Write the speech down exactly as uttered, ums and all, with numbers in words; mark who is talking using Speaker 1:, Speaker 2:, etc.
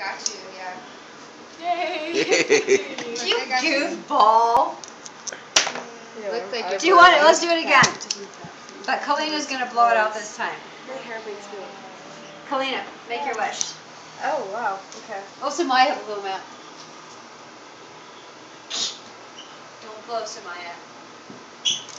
Speaker 1: Got you, yeah.
Speaker 2: Yay!
Speaker 1: You
Speaker 3: goofball.
Speaker 1: Looks like you're
Speaker 3: Do you want it? Let's do it again. But Kahleena's gonna blow it out this time.
Speaker 2: My hair makes me.
Speaker 3: Kahleena, make your wish.
Speaker 2: Oh wow. Okay.
Speaker 3: Oh, Samaya, blow him out. Don't blow Samaya.